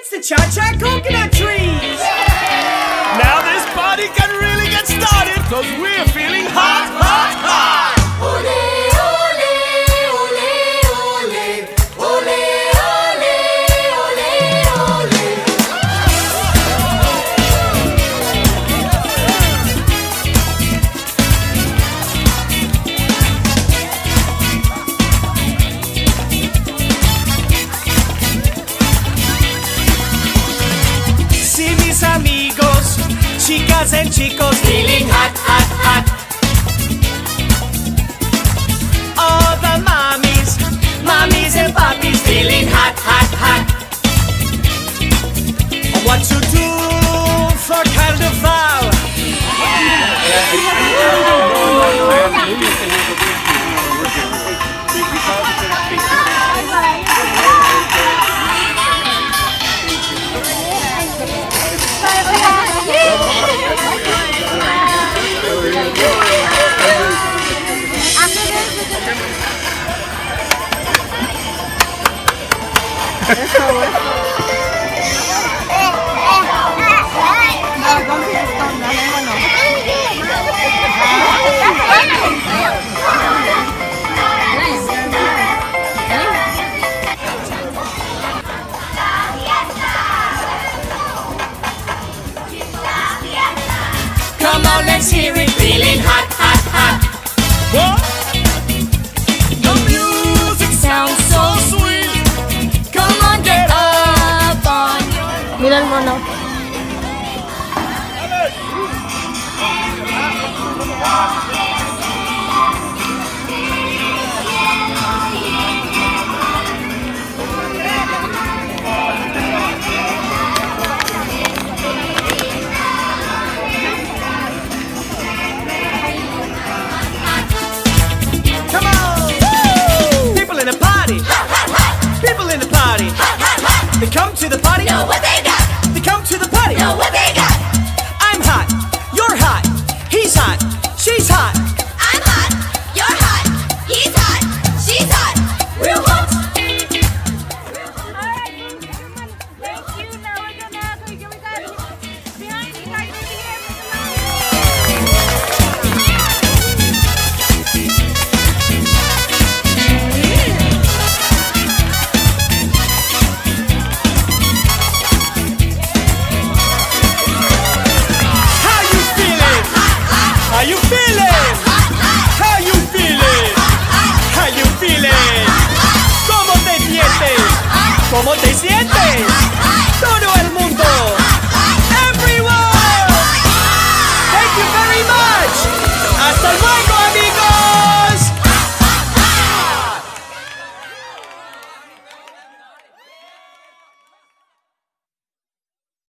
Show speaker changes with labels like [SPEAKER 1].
[SPEAKER 1] It's the Cha-Cha Coconut Trees!
[SPEAKER 2] Now this party can really get started, cause we're feeling hot, hot, hot!
[SPEAKER 3] Ole, ole, ole, ole, ole,
[SPEAKER 1] Amigos, chicas and chicos,
[SPEAKER 3] feeling hot, hot, hot.
[SPEAKER 1] All the mommies and papis,
[SPEAKER 3] feeling hot, hot, hot.
[SPEAKER 1] What to do for Carnival?
[SPEAKER 3] Come on, let's hear it. Feeling hot, hot, hot.
[SPEAKER 2] What?
[SPEAKER 3] The music sounds so sweet. Come on, get up on.
[SPEAKER 4] Mira el mono.
[SPEAKER 1] Come on! Woo! People in the party! People in the party! They come to the party!
[SPEAKER 3] Know what they got?
[SPEAKER 1] They come to the party!
[SPEAKER 3] Know what they got?
[SPEAKER 1] I'm hot! You're hot! He's hot! She's hot!
[SPEAKER 3] I'm hot. You're hot. He's hot. She's hot. We're hot.
[SPEAKER 1] How you feeling? How you feeling? How you feeling? ¿Cómo te sientes? ¿Cómo te sientes?